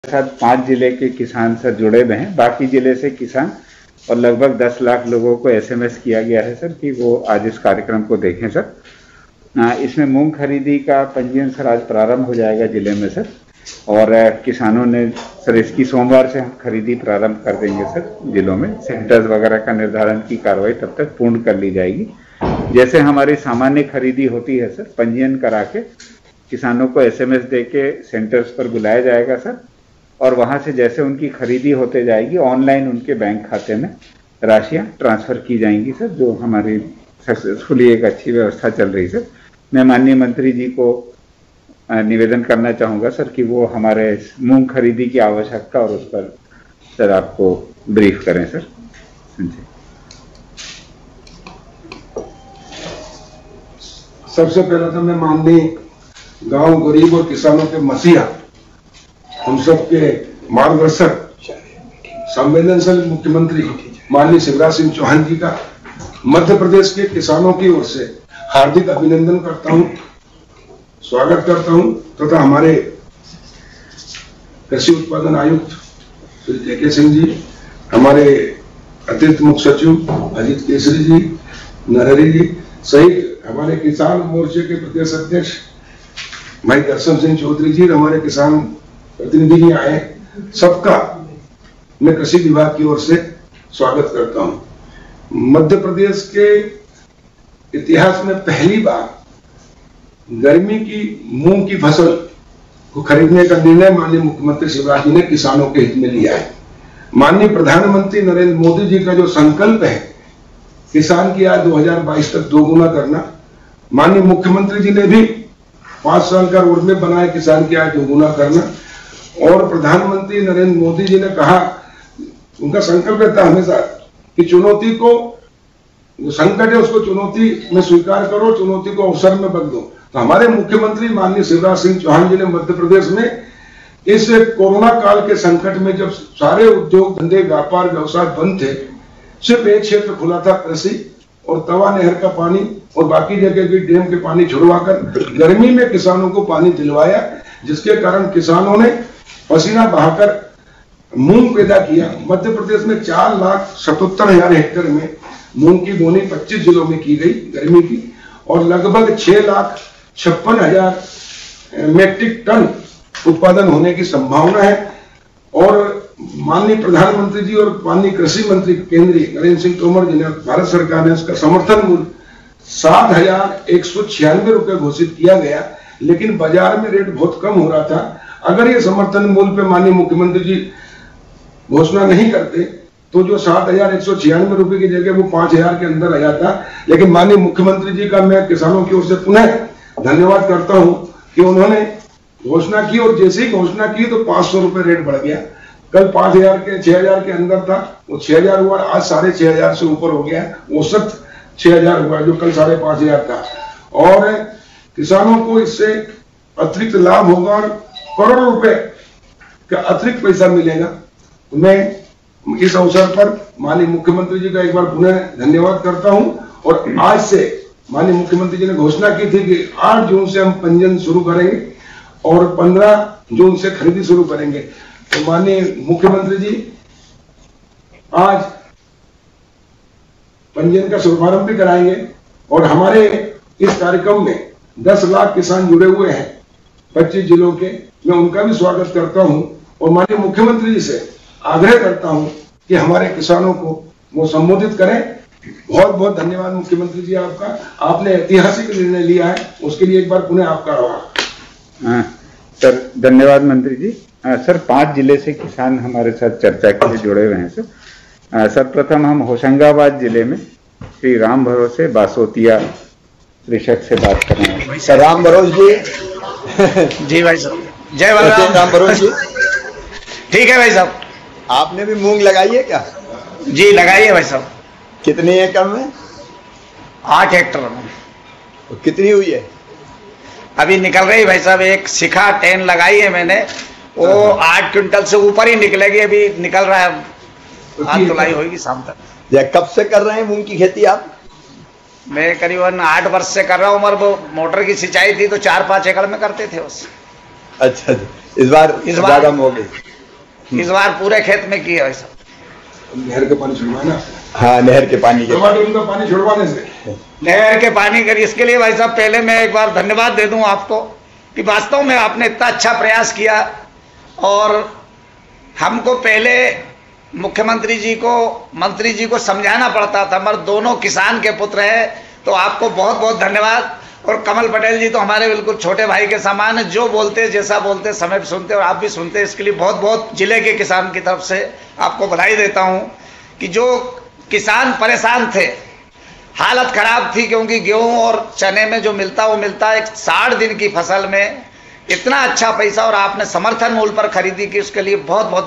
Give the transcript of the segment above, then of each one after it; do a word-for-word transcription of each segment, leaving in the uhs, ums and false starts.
साथ पांच जिले के किसान सर जुड़े हुए हैं, बाकी जिले से किसान और लगभग दस लाख लोगों को एसएमएस किया गया है सर कि वो आज इस कार्यक्रम को देखें सर। इसमें मूंग खरीदी का पंजीयन सर आज प्रारंभ हो जाएगा जिले में सर, और किसानों ने सर इसकी सोमवार से हम खरीदी प्रारंभ कर देंगे सर जिलों में। सेंटर्स वगैरह का निर्धारण की कार्रवाई तब तक पूर्ण कर ली जाएगी। जैसे हमारी सामान्य खरीदी होती है सर, पंजीयन करा के किसानों को एसएमएस दे के सेंटर्स पर बुलाया जाएगा सर, और वहां से जैसे उनकी खरीदी होते जाएगी ऑनलाइन उनके बैंक खाते में राशियां ट्रांसफर की जाएंगी सर, जो हमारी सक्सेसफुली एक अच्छी व्यवस्था चल रही सर। मैं माननीय मंत्री जी को निवेदन करना चाहूंगा सर कि वो हमारे मूंग खरीदी की आवश्यकता और उस पर सर आपको ब्रीफ करें सर। सबसे पहले तो मैं माननीय गांव गरीब और किसानों के मसीहा, हम सबके मार्गदर्शक संवेदनशील मुख्यमंत्री माननीय शिवराज सिंह चौहान जी का मध्य प्रदेश के किसानों की ओर से हार्दिक अभिनंदन करता हूं, स्वागत करता हूं तथा तो हमारे कृषि उत्पादन आयुक्त श्री के के सिंह जी, हमारे अतिरिक्त मुख्य सचिव अजीत केसरी जी, नरहरी जी सहित हमारे किसान मोर्चे के प्रदेश अध्यक्ष भाई दर्शन सिंह चौधरी जी, हमारे किसान प्रतिनिधि जी आए, सबका मैं कृषि विभाग की ओर से स्वागत करता हूं। मध्य प्रदेश के इतिहास में पहली बार गर्मी की मूंग की फसल को खरीदने का निर्णय माननीय मुख्यमंत्री शिवराज जी ने किसानों के हित में लिया है। माननीय प्रधानमंत्री नरेंद्र मोदी जी का जो संकल्प है किसान की आय दो हज़ार बाईस तक दोगुना करना, माननीय मुख्यमंत्री जी ने भी पांच साल का रोड मैप बनाया किसान की आय दोगुना करना, और प्रधानमंत्री नरेंद्र मोदी जी ने कहा, उनका संकल्प रहता हमेशा कि चुनौती को, जो संकट है उसको चुनौती में स्वीकार करो, चुनौती को अवसर में बदलो। तो हमारे मुख्यमंत्री माननीय शिवराज सिंह चौहान जी ने मध्य प्रदेश में इस कोरोना काल के संकट में जब सारे उद्योग धंधे व्यापार व्यवसाय बंद थे, सिर्फ एक क्षेत्र खुला था कृषि, और तवा नहर का पानी और बाकी जगह भी डैम के पानी छुड़वाकर गर्मी में किसानों को पानी दिलवाया, जिसके कारण किसानों ने पसीना बहाकर मूंग पैदा किया। मध्य प्रदेश में चार लाख सतहत्तर हजार हेक्टेयर में मूंग की बोनी पच्चीस जिलों में की गई गर्मी की, और लगभग छह लाख छप्पन हजार मेट्रिक टन उत्पादन होने की संभावना है। और माननीय प्रधानमंत्री जी और माननीय कृषि मंत्री केंद्रीय नरेंद्र सिंह तोमर जी ने, भारत सरकार ने उसका समर्थन मूल्य सात हजार एक सौ छियानवे रुपए घोषित किया गया, लेकिन बाजार में रेट बहुत कम हो रहा था। अगर ये समर्थन मूल्य पे माननीय मुख्यमंत्री जी घोषणा नहीं करते तो जो सात हजार एक सौ छियानवे रुपए की जगह वो पांच हजार के अंदर आ जाता। लेकिन माननीय मुख्यमंत्री जी का मैं किसानों की ओर से पुनः धन्यवाद करता हूं कि उन्होंने घोषणा की, और जैसे ही घोषणा की तो पांच सौ रुपए रेट बढ़ गया। कल पांच हजार के छह हजार के अंदर था, वो छह हजार हुआ, आज साढ़े छह हजार से ऊपर हो गया, औसत छह हजार हुआ जो कल साढ़े पांच हजार था। और किसानों को इससे अतिरिक्त लाभ होगा और करोड़ों रुपए का अतिरिक्त पैसा मिलेगा। तो मैं इस अवसर पर माननीय मुख्यमंत्री जी का एक बार पुनः धन्यवाद करता हूं। और आज से माननीय मुख्यमंत्री जी ने घोषणा की थी कि आठ जून से हम पंजीयन शुरू करेंगे और पंद्रह जून से खरीदी शुरू करेंगे। तो माननीय मुख्यमंत्री जी आज पंजीयन का शुभारंभ भी कराएंगे, और हमारे इस कार्यक्रम में दस लाख किसान जुड़े हुए हैं पच्चीस जिलों के, मैं उनका भी स्वागत करता हूं, और माननीय मुख्यमंत्री जी से आग्रह करता हूं कि हमारे किसानों को वो संबोधित करें। बहुत बहुत धन्यवाद मुख्यमंत्री जी आपका, आपने ऐतिहासिक निर्णय लिया है, उसके लिए एक बार पुनः आपका आभार। सर धन्यवाद मंत्री जी। आ, सर पांच जिले से किसान हमारे साथ चर्चा के लिए जुड़े हुए हैं सर। आ, सर्वप्रथम हम होशंगाबाद जिले में श्री राम भरोसे बासोतिया कृषक से बात कर रहे हैं। सर राम भरोस जी जी भाई साहब, जय बलराम। राम भरोस जी ठीक है भाई साहब। आपने भी मूंग लगाई है क्या? जी लगाई है भाई साहब। कितने एकड़ में? आठ हेक्टर में। तो कितनी हुई है? अभी निकल रही भाई साहब, एक शिखा टेन लगाई है मैंने, वो आठ क्विंटल से ऊपर ही निकलेगी, अभी निकल रहा है, आज तुलाई होगी शाम तक। या कब से कर रहे हैं मूंग की खेती आप? मैं करीबन आठ वर्ष से कर रहा हूँ, मगर वो मोटर की सिंचाई थी तो चार पांच एकड़ में करते थे बस। अच्छा, इस बार इस बार हो गई। इस बार पूरे खेत में की है भाई साहब। नहर के पानी छुड़वाए ना, हाँ नहर के पानी के टमाटर का पानी छुड़वाने से नहर के पानी करी, इसके लिए भाई साहब पहले मैं एक बार धन्यवाद दे दूं आपको कि वास्तव में आपने इतना अच्छा प्रयास किया। और हमको पहले मुख्यमंत्री जी को, मंत्री जी को समझाना पड़ता था, मगर दोनों किसान के पुत्र हैं, तो आपको बहुत बहुत धन्यवाद। और कमल पटेल जी तो हमारे बिल्कुल छोटे भाई के समान है, जो बोलते जैसा बोलते समय पर सुनते और आप भी सुनते, इसके लिए बहुत बहुत जिले के किसान की तरफ से आपको बधाई देता हूं कि जो किसान परेशान थे, हालत खराब थी, क्योंकि गेहूं और चने में जो मिलता वो मिलता एक साठ दिन की फसल में इतना अच्छा पैसा और आपने समर्थन मूल्य पर खरीदी की, उसके लिए बहुत बहुत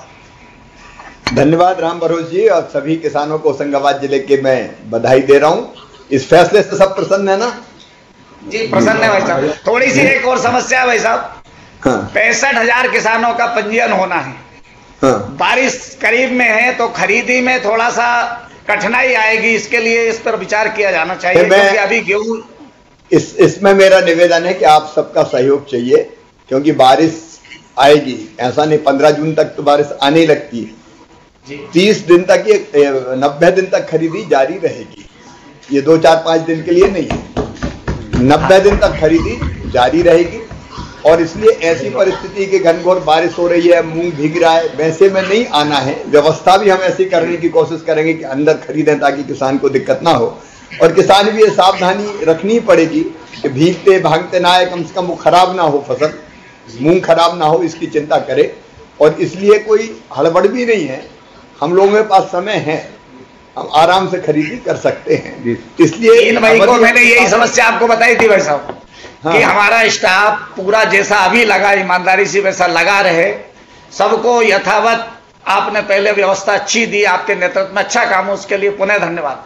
धन्यवाद। धन्यवाद राम भरोस जी, और सभी किसानों को होशंगाबाद जिले के मैं बधाई दे रहा हूँ। इस फैसले से सब प्रसन्न है ना? जी प्रसन्न है भाई साहब। थोड़ी सी एक और समस्या है भाई साहब, हाँ पैंसठ हजार किसानों का पंजीयन होना है, हाँ बारिश करीब में है तो खरीदी में थोड़ा सा कठिनाई आएगी, इसके लिए इस पर विचार किया जाना चाहिए, क्योंकि अभी गेहूं इस इसमें मेरा निवेदन है कि आप सबका सहयोग चाहिए, क्योंकि बारिश आएगी, ऐसा नहीं पंद्रह जून तक तो बारिश आने लगती है, तीस दिन तक ये नब्बे दिन तक खरीदी जारी रहेगी, ये दो चार पांच दिन के लिए नहीं है, नब्बे दिन तक खरीदी जारी रहेगी। और इसलिए ऐसी परिस्थिति की घनघोर बारिश हो रही है, मूंग भीग रहा है, वैसे में नहीं आना है। व्यवस्था भी हम ऐसी करने की कोशिश करेंगे कि अंदर खरीदें ताकि किसान को दिक्कत ना हो, और किसान भी ये सावधानी रखनी पड़ेगी कि भीगते भागते ना आए, कम से कम वो खराब ना हो, फसल मूंग खराब ना हो, इसकी चिंता करे। और इसलिए कोई हड़बड़ भी नहीं है, हम लोगों के पास समय है, हम आराम से खरीदी कर सकते हैं। इसलिए तीन मई को मैंने यही समस्या आपको बताई थी भाई साहब, हाँ। कि हमारा स्टाफ पूरा जैसा अभी लगा ईमानदारी से वैसा लगा रहे, सबको यथावत आपने पहले व्यवस्था अच्छी दी, आपके नेतृत्व में अच्छा काम हो, उसके लिए पुनः धन्यवाद।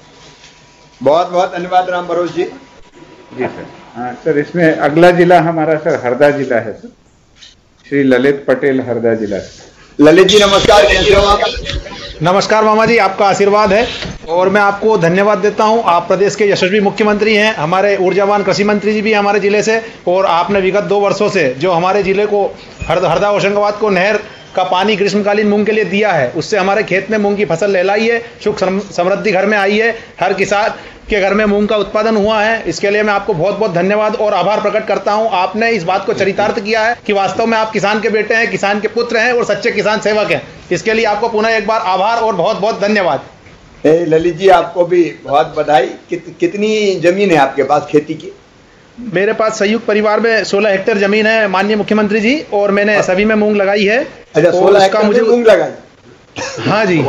बहुत बहुत धन्यवाद राम भरोस जी। जी सर। हाँ सर, इसमें अगला जिला हमारा सर हरदा जिला है सर, श्री ललित पटेल हरदा जिला। ललित जी नमस्कार, कैसे हो आप? नमस्कार मामा जी, आपका आशीर्वाद है और मैं आपको धन्यवाद देता हूं। आप प्रदेश के यशस्वी मुख्यमंत्री हैं, हमारे ऊर्जावान कृषि मंत्री जी भी हमारे जिले से, और आपने विगत दो वर्षों से जो हमारे जिले को हर हरदा होशंगाबाद को नहर का पानी ग्रीष्मकालीन मूंग के लिए दिया है, उससे हमारे खेत में मूंग की फसल लहलाई है, सुख समृद्धि घर में आई है, हर किसान के घर में मूंग का उत्पादन हुआ है। इसके लिए मैं आपको बहुत बहुत धन्यवाद और आभार प्रकट करता हूं। आपने इस बात को चरितार्थ किया है कि वास्तव में आप किसान के बेटे हैं, किसान के पुत्र हैं और सच्चे किसान सेवक हैं। इसके लिए आपको पुनः एक बार आभार और बहुत बहुत धन्यवाद। ए, ललित जी आपको भी बहुत बधाई। कित, कितनी जमीन है आपके पास खेती की? मेरे पास संयुक्त परिवार में सोलह हेक्टेयर जमीन है माननीय मुख्यमंत्री जी, और मैंने सभी में मूंग लगाई है। अच्छा, सोलह हेक्टेयर मुझे मूंग लगाई? हाँ जी।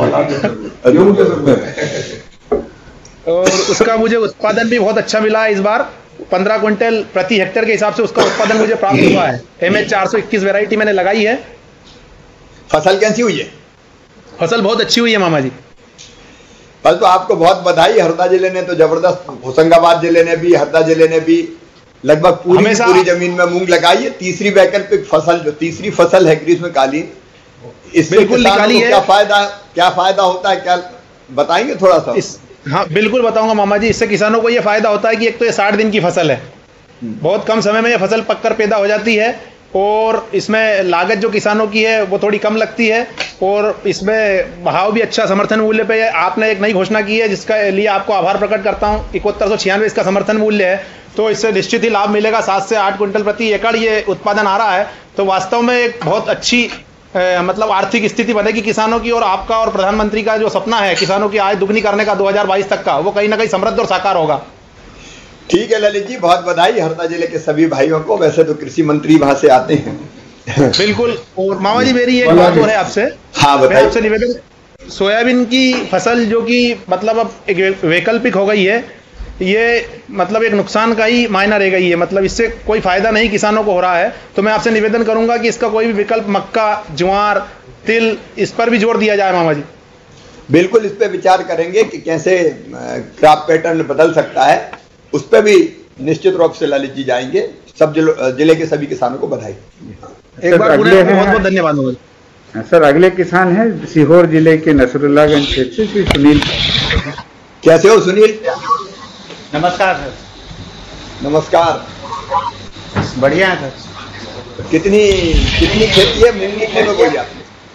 और उसका मुझे उत्पादन भी बहुत अच्छा मिला है। इस बार पंद्रह क्विंटल प्रति हेक्टेयर के हिसाब से उसका उत्पादन मुझे प्राप्त हुआ है। एम एच चार सौ इक्कीस वेराइटी मैंने लगाई है। फसल कैसी हुई है? फसल बहुत अच्छी हुई है मामा जी। कल तो आपको बहुत बधाई। हरदा जिले ने तो जबरदस्त, होशंगाबाद जिले ने भी, हरदा जिले ने भी लगभग पूरी पूरी जमीन में मूंग लगाई है। तीसरी वैकल्पिक फसल, जो तीसरी फसल है ग्रीष्मकालीन, इससे बिल्कुल निकाली है। क्या फायदा क्या फायदा होता है, क्या बताएंगे थोड़ा सा? इस, हाँ बिल्कुल बताऊंगा मामा जी। इससे किसानों को ये फायदा होता है कि एक तो ये साठ दिन की फसल है, बहुत कम समय में ये फसल पककर पैदा हो जाती है, और इसमें लागत जो किसानों की है वो थोड़ी कम लगती है, और इसमें भाव भी अच्छा समर्थन मूल्य पे है। आपने एक नई घोषणा की है जिसका लिए आपको आभार प्रकट करता हूँ। इकहत्तर सौ छियानवे इसका समर्थन मूल्य है, तो इससे निश्चित ही लाभ मिलेगा। सात से आठ क्विंटल प्रति एकड़ ये उत्पादन आ रहा है, तो वास्तव में एक बहुत अच्छी ए, मतलब आर्थिक स्थिति बनेगी किसानों की, और आपका और प्रधानमंत्री का जो सपना है किसानों की आय दुगनी करने का दो हज़ार बाईस तक का, वो कहीं ना कहीं समृद्ध और साकार होगा। ठीक है ललित जी, बहुत बधाई हरदा जिले के सभी भाइयों को। वैसे तो कृषि मंत्री वहां से आते हैं। बिल्कुल। और मामा जी मेरी एक बात और है आपसे। हाँ बताइए। आपसे निवेदन, सोयाबीन की फसल जो कि मतलब अब एक वैकल्पिक हो गई है, ये मतलब एक नुकसान का ही मायना रह गई है, मतलब इससे कोई फायदा नहीं किसानों को हो रहा है। तो मैं आपसे निवेदन करूंगा कि इसका कोई भी विकल्प, मक्का, ज्वार, तिल, इस पर भी जोर दिया जाए मामा जी। बिल्कुल, इस पे विचार करेंगे कि कैसे क्रॉप पैटर्न बदल सकता है, उस पर भी निश्चित रूप से ललित जी जाएंगे। सब जिले के सभी किसानों को बधाई। एक बार पुनः बहुत बहुत धन्यवाद मोहन सर। अगले किसान हैं सीहोर जिले के नसरुल्लागंज क्षेत्र से श्री सुनील। कैसे हो सुनील? नमस्कार सर। नमस्कार। बढ़िया है सर। कितनी कितनी खेती है मूंग की? बोलिए।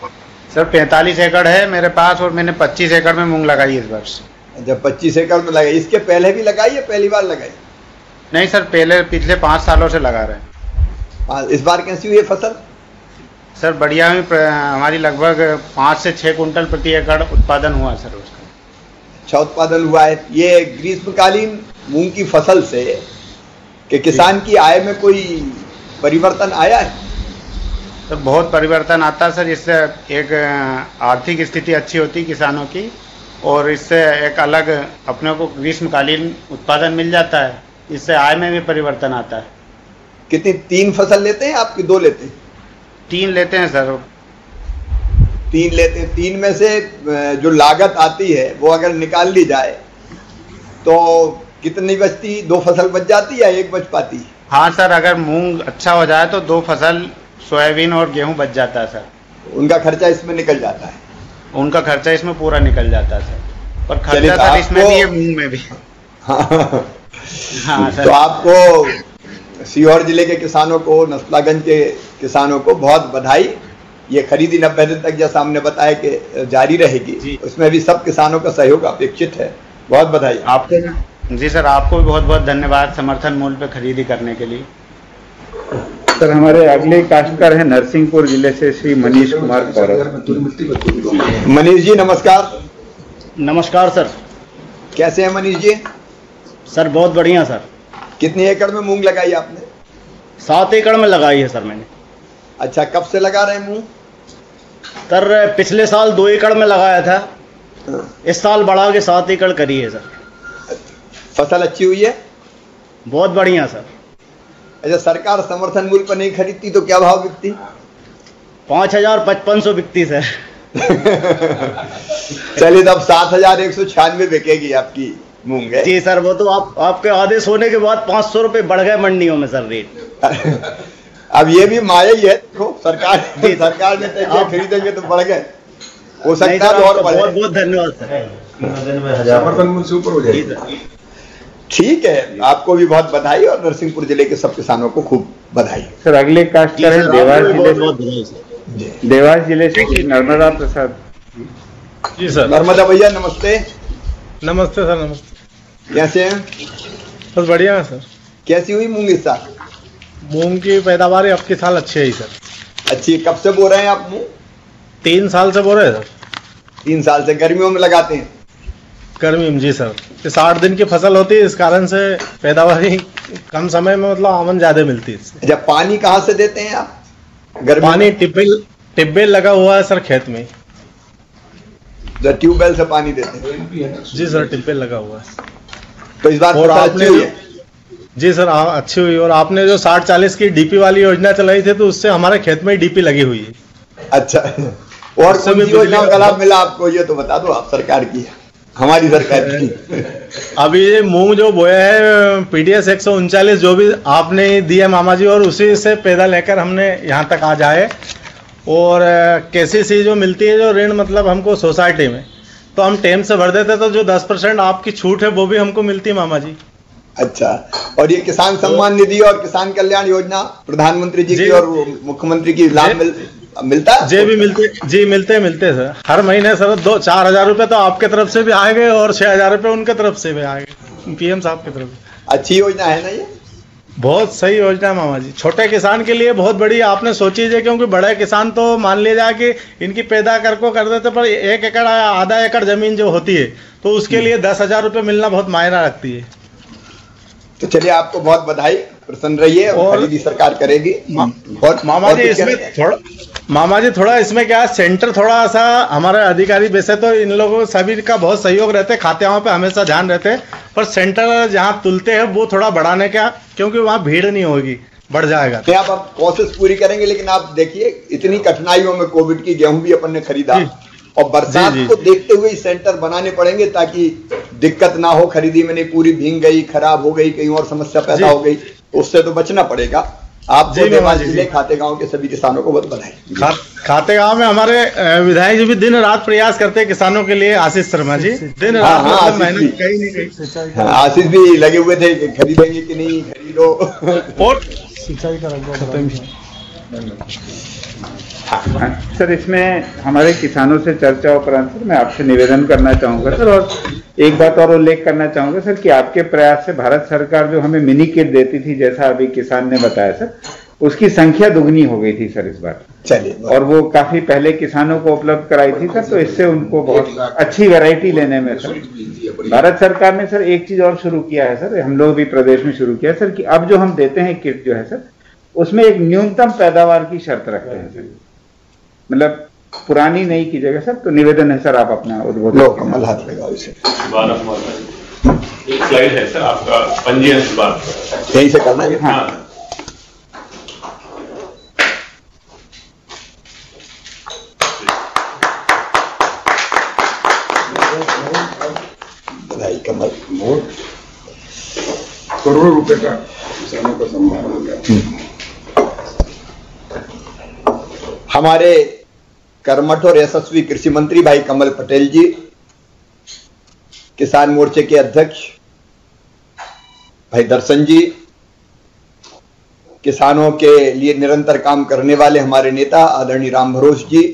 सर पैंतालीस एकड़ है मेरे पास और मैंने पच्चीस एकड़ में मूंग लगाई इस वर्ष। जब पच्चीस एकड़ में लगाई, इसके पहले भी लगाई है, पहली बार लगाई? नहीं सर, पहले पिछले पाँच सालों से लगा रहे हैं। इस बार कैसी हुई है फसल? सर बढ़िया हुई, हमारी लगभग पाँच से छः कुंटल प्रति एकड़ उत्पादन हुआ सर उसका। अच्छा उत्पादन हुआ है। ये ग्रीष्मकालीन मूंग की फसल से कि किसान की आय में कोई परिवर्तन आया है? सर बहुत परिवर्तन आता है सर, इससे एक आर्थिक स्थिति अच्छी होती है किसानों की और इससे एक अलग अपने को ग्रीष्मकालीन उत्पादन मिल जाता है, इससे आय में भी परिवर्तन आता है। कितनी, तीन फसल लेते हैं आपकी, दो लेते हैं? तीन लेते हैं सर। तीन लेते हैं। तीन में से जो लागत आती है वो अगर निकाल ली जाए तो कितनी बचती? दो फसल बच जाती है या एक बच पाती? हाँ सर, अगर मूंग अच्छा हो जाए तो दो फसल सोयाबीन और गेहूं बच जाता है सर। उनका खर्चा इसमें निकल जाता है? उनका खर्चा इसमें पूरा निकल जाता है सर, पर खर्चा सर इसमें भी है, मूंग में भी। हाँ, हाँ सर। तो आपको सीहोर जिले के किसानों को, नसलागंज के किसानों को बहुत बधाई। ये खरीदी नब्बे दिन तक जैसा हमने बताया कि जारी रहेगी, उसमें भी सब किसानों का सहयोग अपेक्षित है। बहुत बधाई आपको। जी सर, आपको भी बहुत बहुत धन्यवाद समर्थन मूल्य पे खरीदी करने के लिए। सर हमारे अगले काश्तकार हैं नरसिंहपुर जिले से श्री मनीष कुमार कौरव। मनीष जी नमस्कार। नमस्कार सर। कैसे हैं मनीष जी? सर बहुत बढ़िया सर। कितनी एकड़ में मूंग लगाई आपने? सात एकड़ में लगाई है सर मैंने। अच्छा, कब से लगा रहे हैं मूंग? सर पिछले साल दो एकड़ में लगाया था, इस साल बढ़ा के सात एकड़ करी है सर। फसल अच्छी हुई है? बहुत बढ़िया सर। अच्छा, सरकार समर्थन मूल्य पर नहीं खरीदती तो क्या भाव बिकती? पाँच हजार पचपन सौ बिकती सर। चलिए तब सात हजार एक सौ छियानवे बिकेगी आपकी मूंग है? जी सर, वो तो आप आपके आदेश होने के बाद पाँच सौ रुपये बढ़ गए मंडियों में सर रेट। अब ये भी माया ही है, तो सरकार सरकार ने तय खरीदेंगे तो बढ़ गए, हो सकता है और बढ़े। बहुत बहुत धन्यवाद सर। समर्थन मूल्य से ऊपर हो जाएगी। ठीक है, आपको भी बहुत बधाई और नरसिंहपुर जिले के सब किसानों को खूब बधाई। सर अगले काश्तकार है देवास जिले, देवास जिले से नर्मदा प्रसाद। जी सर। नर्मदा भैया नमस्ते। नमस्ते सर। नमस्ते। कैसे हैं? बस बढ़िया है सर। कैसी हुई मूंग इस साल? मूंग की पैदावार अब के साल अच्छी है सर। अच्छी। कब से बो रहे हैं आप मूंग? तीन साल से बो रहे हैं सर। तीन साल से। गर्मियों में लगाते हैं? गर्मी में जी सर, ये साठ दिन की फसल होती है, इस कारण से पैदावार ही कम समय में मतलब आमदनी ज्यादा मिलती है। जब पानी कहाँ से देते हैं आप? गर्मी पानी टिब्बेल टिब्बेल लगा हुआ है सर खेत में। ट्यूबवेल से पानी देते हैं? जी सर, टिब्बेल लगा हुआ है। तो इस बार और फसल आपने अच्छी हुई है? जी सर हाँ अच्छी हुई। और आपने जो साठ चालीस की डीपी वाली योजना चलाई थी तो उससे हमारे खेत में डीपी लगी हुई है। अच्छा, और कौन सी योजना का लाभ मिला आपको ये तो बता दो आप। सरकार की, हमारी सरकार की। अभी ये मूंग जो बोया है पीडीएस एक सौ उनचालीस जो भी आपने दिया मामा जी, और उसी से पैदा लेकर हमने यहाँ तक आ जाए। और केसीसी जो मिलती है जो ऋण मतलब हमको सोसाइटी में, तो हम टेम से भर देते तो जो दस परसेंट आपकी छूट है वो भी हमको मिलती है मामा जी। अच्छा, और ये किसान सम्मान निधि और किसान कल्याण योजना प्रधानमंत्री जी की और मुख्यमंत्री की लाभ मिल, मिलता है? जी भी मिलते जी मिलते मिलते सर। हर महीने सर दो चार हजार रुपए तो आपके तरफ से भी आएंगे और छह हजार रुपए उनके तरफ से भी आएंगे, पीएम साहब की तरफ से। अच्छी योजना है ना ये? बहुत सही योजना है मामा जी, छोटे किसान के लिए बहुत बड़ी आपने सोची है, क्योंकि बड़े किसान तो मान लिया जाए कि इनकी पैदा कर को कर देते, पर एक एकड़ आधा एकड़ जमीन जो होती है तो उसके लिए दस हजार रुपये मिलना बहुत मायना रखती है। तो चलिए आपको बहुत बधाई, प्रसन्न रहिए और खरीदी सरकार करेगी। मा, और मामा जी इसमें थोड़ा मामा जी थोड़ा इसमें क्या सेंटर थोड़ा सा हमारे अधिकारी वैसे तो इन लोगों सभी का बहुत सहयोग रहते, खाते पे हमेशा ध्यान रहते, पर सेंटर जहाँ तुलते हैं वो थोड़ा बढ़ाने का, क्योंकि वहाँ भीड़ नहीं होगी, बढ़ जाएगा। तो आप, आप कोशिश पूरी करेंगे, लेकिन आप देखिए इतनी कठिनाइयों में कोविड की गेहूं भी अपन ने खरीदा और बरसात जी, जी, को देखते हुए सेंटर बनाने पड़ेंगे ताकि दिक्कत ना हो खरीदी में। नहीं पूरी भीग गई, खराब हो गई, कहीं और समस्या पैदा हो गई, उससे तो बचना पड़ेगा। आपको देवास जिले खाते गांव के सभी किसानों को बहुत बधाई। खा, खाते गांव में हमारे विधायक जी भी दिन रात प्रयास करते हैं किसानों के लिए, आशीष शर्मा जी दिन हाँ, रात हाँ, मेहनत कहीं नहीं कहीं। हाँ, आशीष भी लगे हुए थे कि खरीदेंगे कि नहीं, खरीदो। और सिंचाई का हाँ, सर इसमें हमारे किसानों से चर्चा उपरांत सर मैं आपसे निवेदन करना चाहूंगा सर, और एक बात और उल्लेख करना चाहूंगा सर कि आपके प्रयास से भारत सरकार जो हमें मिनी किट देती थी, जैसा अभी किसान ने बताया सर, उसकी संख्या दुगनी हो गई थी सर इस बार। चलिए, और वो काफी पहले किसानों को उपलब्ध कराई थी सर, तो इससे उनको बहुत अच्छी वैरायटी लेने में सर भारत सरकार ने सर एक चीज और शुरू किया है सर, हम लोग भी प्रदेश में शुरू किया है सर, कि अब जो हम देते हैं किट जो है सर, उसमें एक न्यूनतम पैदावार की शर्त रखते हैं सर, मतलब पुरानी नहीं की जगह सर। तो निवेदन है सर, आप अपना उद्बोधन। लो कमल हाथ लगाओ इसे। एक स्लाइड है सर आपका पंजीयन के बाद, यहीं से करना है। हाँ बधाई कमल। करोड़ों रुपए का किसानों का सम्मान हो गया। हमारे कर्मठ और यशस्वी कृषि मंत्री भाई कमल पटेल जी, किसान मोर्चे के अध्यक्ष भाई दर्शन जी, किसानों के लिए निरंतर काम करने वाले हमारे नेता आदरणीय राम भरोस जी,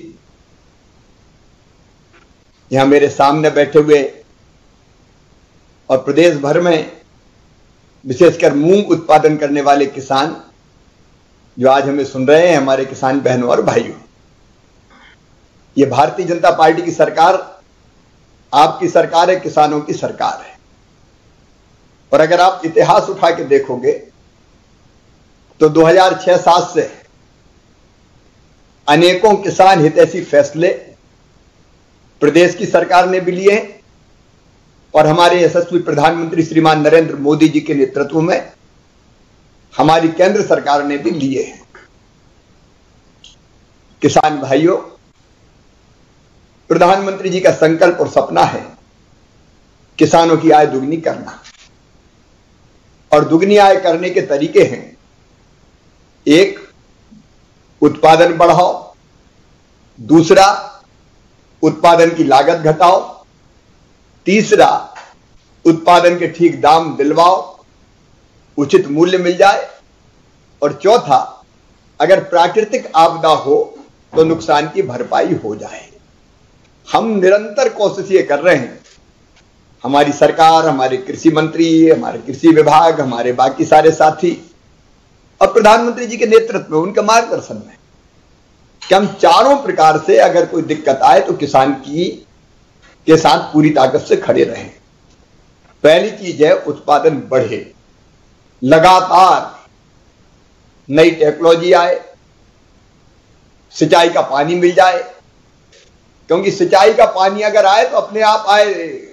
यहां मेरे सामने बैठे हुए और प्रदेश भर में विशेषकर मूंग उत्पादन करने वाले किसान जो आज हमें सुन रहे हैं, हमारे किसान बहनों और भाइयों, ये भारतीय जनता पार्टी की सरकार आपकी सरकार है, किसानों की सरकार है। और अगर आप इतिहास उठा के देखोगे तो दो हज़ार छह सात से अनेकों किसान हितैषी फैसले प्रदेश की सरकार ने भी लिए हैं और हमारे यशस्वी प्रधानमंत्री श्रीमान नरेंद्र मोदी जी के नेतृत्व में हमारी केंद्र सरकार ने भी लिए हैं। किसान भाइयों, प्रधानमंत्री जी का संकल्प और सपना है किसानों की आय दुगनी करना, और दुगनी आय करने के तरीके हैं, एक उत्पादन बढ़ाओ, दूसरा उत्पादन की लागत घटाओ, तीसरा उत्पादन के ठीक दाम दिलवाओ, उचित मूल्य मिल जाए, और चौथा अगर प्राकृतिक आपदा हो तो नुकसान की भरपाई हो जाए। हम निरंतर कोशिश ये कर रहे हैं, हमारी सरकार, हमारे कृषि मंत्री, हमारे कृषि विभाग, हमारे बाकी सारे साथी और प्रधानमंत्री जी के नेतृत्व में, उनके मार्गदर्शन में, कि हम चारों प्रकार से अगर कोई दिक्कत आए तो किसान की के साथ पूरी ताकत से खड़े रहें। पहली चीज है उत्पादन बढ़े, लगातार नई टेक्नोलॉजी आए, सिंचाई का पानी मिल जाए, क्योंकि सिंचाई का पानी अगर आए तो अपने आप आए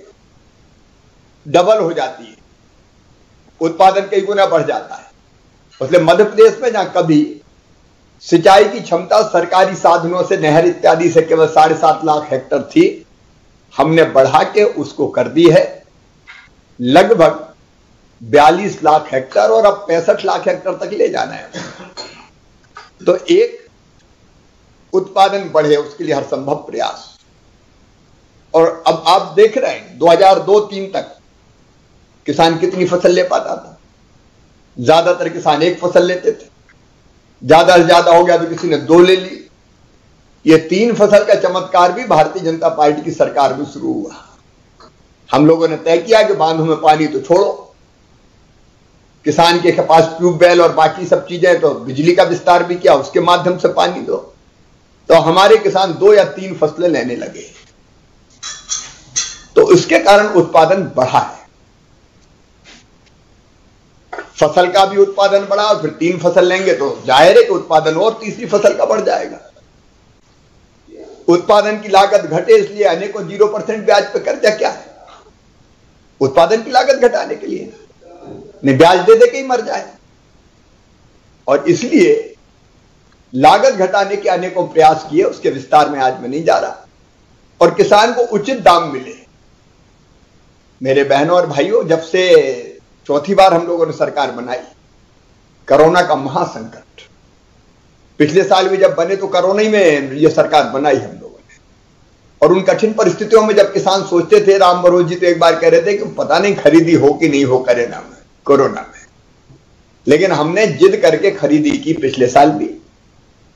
डबल हो जाती है, उत्पादन कई गुना बढ़ जाता है। इसलिए मध्य प्रदेश में जहां कभी सिंचाई की क्षमता सरकारी साधनों से, नहर इत्यादि से केवल साढ़े सात लाख हेक्टेयर थी, हमने बढ़ा के उसको कर दी है लगभग बयालीस लाख हेक्टेयर, और अब पैंसठ लाख हेक्टेयर तक ले जाना है। तो एक उत्पादन बढ़े, उसके लिए हर संभव प्रयास। और अब आप देख रहे हैं दो हज़ार दो तीन तक किसान कितनी फसल ले पाता था, ज्यादातर किसान एक फसल लेते थे, ज्यादा से ज्यादा हो गया तो किसी ने दो ले ली। ये तीन फसल का चमत्कार भी भारतीय जनता पार्टी की सरकार में शुरू हुआ। हम लोगों ने तय किया कि बांधों में पानी तो छोड़ो, किसान के पास ट्यूबवेल और बाकी सब चीजें, तो बिजली का विस्तार भी किया, उसके माध्यम से पानी दो। तो हमारे किसान दो या तीन फसलें लेने लगे, तो इसके कारण उत्पादन बढ़ा है। फसल का भी उत्पादन बढ़ा, और फिर तीन फसल लेंगे तो जाहिर है कि उत्पादन और तीसरी फसल का बढ़ जाएगा। उत्पादन की लागत घटे, इसलिए अनेकों जीरो परसेंट ब्याज पे कर्जा क्या है, उत्पादन की लागत घटाने के लिए, नहीं ब्याज दे दे के ही मर जाए। और इसलिए लागत घटाने के अनेकों प्रयास किए, उसके विस्तार में आज मैं नहीं जा रहा, और किसान को उचित दाम मिले। मेरे बहनों और भाइयों, जब से चौथी बार हम लोगों ने सरकार बनाई, कोरोना का महासंकट, पिछले साल भी जब बने तो कोरोना ही में यह सरकार बनाई हम लोगों ने, और उन कठिन परिस्थितियों में जब किसान सोचते थे, राम भरोस जी तो एक बार कह रहे थे कि पता नहीं खरीदी हो कि नहीं हो करेना में कोरोना में, लेकिन हमने जिद करके खरीदी की पिछले साल भी,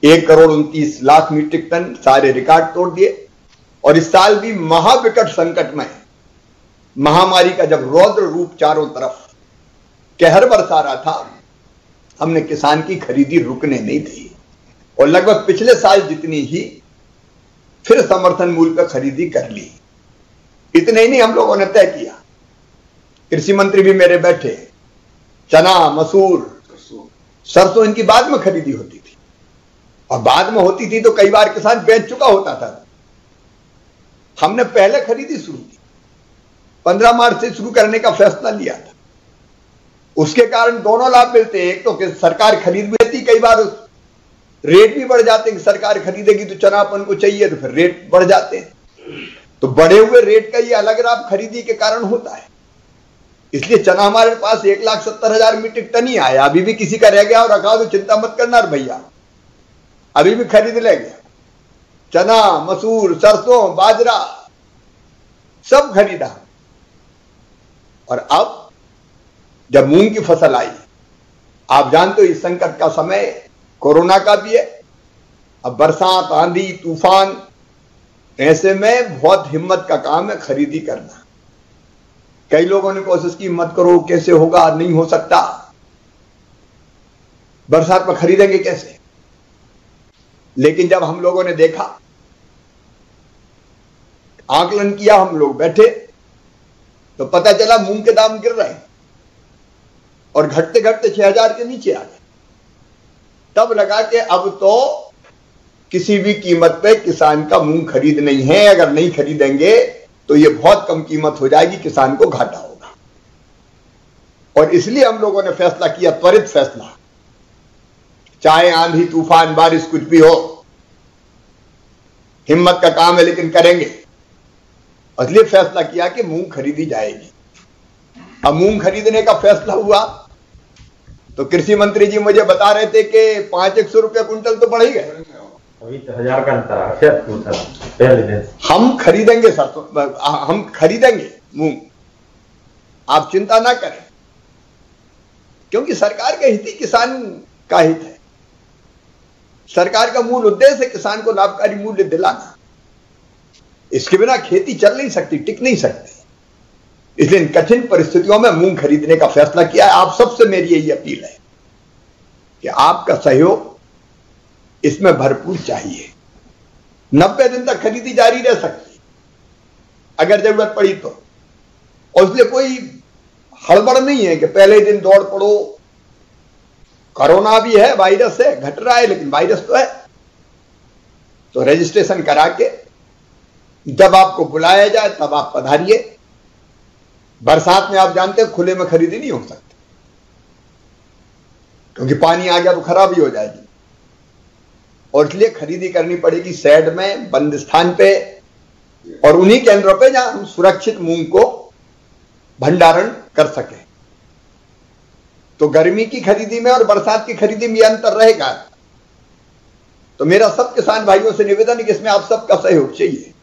एक करोड़ उनतीस लाख मीट्रिक टन, सारे रिकॉर्ड तोड़ दिए। और इस साल भी महाविकट संकट में, महामारी का जब रौद्र रूप चारों तरफ कहर बरसा रहा था, हमने किसान की खरीदी रुकने नहीं दी और लगभग पिछले साल जितनी ही फिर समर्थन मूल्य पर खरीदी कर ली। इतने ही नहीं, हम लोगों ने तय किया, कृषि मंत्री भी मेरे बैठे, चना, मसूर, सरसों इनकी बाद में खरीदी होती थी और बाद में होती थी तो कई बार किसान बेच चुका होता था। हमने पहले खरीदी शुरू की, पंद्रह मार्च से शुरू करने का फैसला लिया था। उसके कारण दोनों लाभ मिलते हैं, एक तो कि सरकार खरीद भी लेती, कई बार रेट भी बढ़ जाते हैं कि सरकार खरीदेगी तो चना अपन को चाहिए तो फिर रेट बढ़ जाते हैं। तो बढ़े हुए रेट का ये अलग लाभ खरीदी के कारण होता है। इसलिए चना हमारे पास एक लाख सत्तर हजार मीट्रिक टन ही आया। अभी भी किसी का रह गया और रखा तो चिंता मत करना भैया, अभी भी खरीद लेंगे। चना, मसूर, सरसों, बाजरा सब खरीदा। और अब जब मूंग की फसल आई, आप जानते हो इस संकट का समय कोरोना का भी है, अब बरसात, आंधी, तूफान, ऐसे में बहुत हिम्मत का काम है खरीदी करना। कई लोगों ने कोशिश की मत करो, कैसे होगा, नहीं हो सकता, बरसात में खरीदेंगे कैसे। लेकिन जब हम लोगों ने देखा, आकलन किया, हम लोग बैठे तो पता चला मूंग के दाम गिर रहे हैं और घटते घटते छह हजार के नीचे आ गए। तब लगा कि अब तो किसी भी कीमत पे किसान का मूंग खरीद नहीं है, अगर नहीं खरीदेंगे तो ये बहुत कम कीमत हो जाएगी, किसान को घाटा होगा। और इसलिए हम लोगों ने फैसला किया, त्वरित फैसला, चाहे आंधी, तूफान, बारिश कुछ भी हो, हिम्मत का काम है लेकिन करेंगे। इसलिए फैसला किया कि मूंग खरीदी जाएगी। अब मूंग खरीदने का फैसला हुआ तो कृषि मंत्री जी मुझे बता रहे थे कि पांच एक सौ रुपया कुंटल तो बढ़ ही गए। अभी तो हजार का अंतर पहले दिन हम खरीदेंगे सरसों, हम खरीदेंगे मूंग, आप चिंता ना करें, क्योंकि सरकार का हित ही किसान का हित है। सरकार का मूल उद्देश्य है किसान को लाभकारी मूल्य दिलाना। इसके बिना खेती चल नहीं सकती, टिक नहीं सकती। इसलिए इन कठिन परिस्थितियों में मूंग खरीदने का फैसला किया है। आप सबसे मेरी यही अपील है कि आपका सहयोग इसमें भरपूर चाहिए। नब्बे दिन तक खरीदी जारी रह सकती अगर जरूरत पड़ी तो, और इसलिए कोई हड़बड़ नहीं है कि पहले दिन दौड़ पड़ो। कोरोना भी है, वायरस है, घट रहा है, लेकिन वायरस तो है। तो रजिस्ट्रेशन करा के जब आपको बुलाया जाए तब आप पधारिए। बरसात में आप जानते हैं खुले में खरीदी नहीं हो सकती, क्योंकि पानी आ गया तो खराबी हो जाएगी। और इसलिए खरीदी करनी पड़ेगी शेड में, बंद स्थान पे, और उन्हीं केंद्रों पे जहां हम सुरक्षित मूंग को भंडारण कर सके। तो गर्मी की खरीदी में और बरसात की खरीदी में अंतर रहेगा। तो मेरा सब किसान भाइयों से निवेदन है कि इसमें आप सबका सहयोग चाहिए,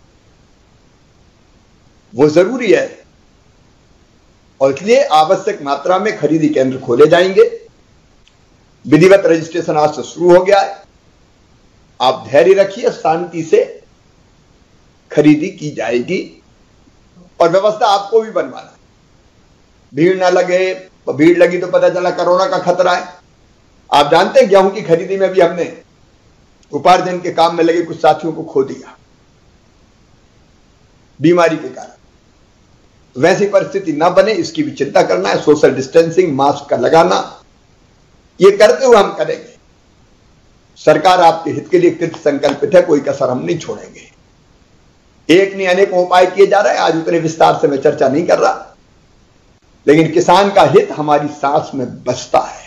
वो जरूरी है। और इसलिए आवश्यक मात्रा में खरीदी केंद्र खोले जाएंगे। विधिवत रजिस्ट्रेशन आज से शुरू हो गया है। आप धैर्य रखिए, शांति से खरीदी की जाएगी और व्यवस्था आपको भी बनवाना, भीड़ ना लगे। भीड़ लगी तो पता चला कोरोना का खतरा है। आप जानते हैं गेहूं की खरीदी में भी हमने उपार्जन के काम में लगे कुछ साथियों को खो दिया बीमारी के कारण। वैसी परिस्थिति ना बने इसकी भी चिंता करना है। सोशल डिस्टेंसिंग, मास्क का लगाना, ये करते हुए हम करेंगे। सरकार आपके हित के लिए कृत संकल्पित है, कोई कसर हम नहीं छोड़ेंगे। एक नहीं अनेक उपाय किए जा रहे हैं, आज उतने विस्तार से मैं चर्चा नहीं कर रहा, लेकिन किसान का हित हमारी सांस में बसता है,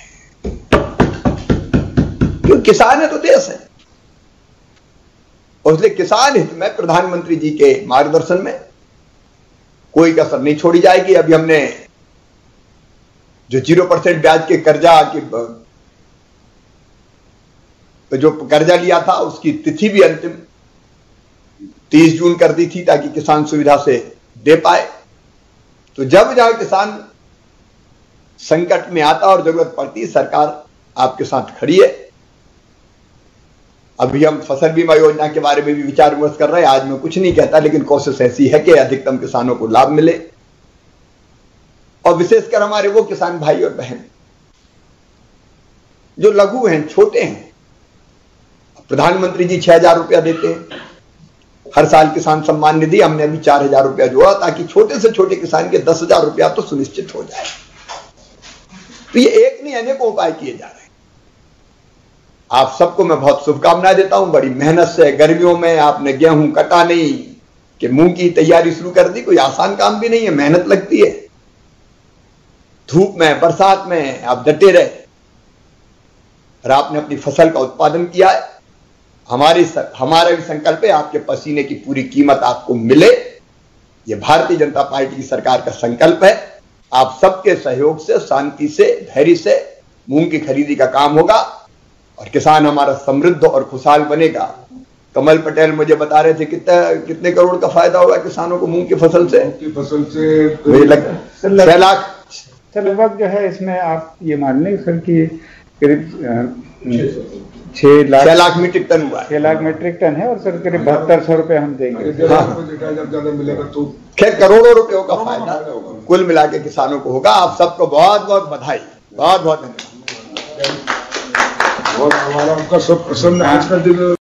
क्योंकि किसान है तो देश है। और इसलिए किसान हित में प्रधानमंत्री जी के मार्गदर्शन में कोई कसर नहीं छोड़ी जाएगी। अभी हमने जो जीरो परसेंट ब्याज के कर्जा की जो कर्जा लिया था उसकी तिथि भी अंतिम तीस जून कर दी थी, ताकि किसान सुविधा से दे पाए। तो जब जहां किसान संकट में आता और जरूरत पड़ती, सरकार आपके साथ खड़ी है। अभी हम फसल बीमा योजना के बारे में भी विचार विमर्श कर रहे हैं। आज मैं कुछ नहीं कहता, लेकिन कोशिश ऐसी है कि अधिकतम किसानों को लाभ मिले, और विशेषकर हमारे वो किसान भाई और बहन जो लघु हैं, छोटे हैं। प्रधानमंत्री जी छह हजार रुपया देते हैं हर साल किसान सम्मान निधि, हमने अभी चार हजार रुपया जोड़ा ताकि छोटे से छोटे किसान के दस हजार रुपया तो सुनिश्चित हो जाए। तो ये एक नहीं अनेकों उपाय किए जा रहे हैं। आप सबको मैं बहुत शुभकामनाएं देता हूं। बड़ी मेहनत से गर्मियों में आपने गेहूं कटा नहीं कि मूंग की तैयारी शुरू कर दी। कोई आसान काम भी नहीं है, मेहनत लगती है। धूप में बरसात में आप डटे रहे और आपने अपनी फसल का उत्पादन किया है। हमारी हमारा भी संकल्प है आपके पसीने की पूरी कीमत आपको मिले। यह भारतीय जनता पार्टी की सरकार का संकल्प है। आप सबके सहयोग से, शांति से, धैर्य से मूंग की खरीदी का काम होगा और किसान हमारा समृद्ध और खुशहाल बनेगा। कमल पटेल मुझे बता रहे थे कितना कितने करोड़ का फायदा होगा किसानों को मूंग की फसल से। मूंग की फसल से मुझे लगता है छह लाख लगभग जो है इसमें आप ये मान लें सर कि करीब छह लाख छह लाख मीट्रिक टन हुआ है। छह लाख मीट्रिक टन है और सर करीब बहत्तर सौ रुपए हम देंगे। ज्यादा मिलेगा तो खैर करोड़ों रुपयों का फायदा कुल मिला के किसानों को होगा। आप सबको बहुत बहुत बधाई, बहुत बहुत धन्यवाद। और हमारा आपका सब प्रसन्न आज का दिन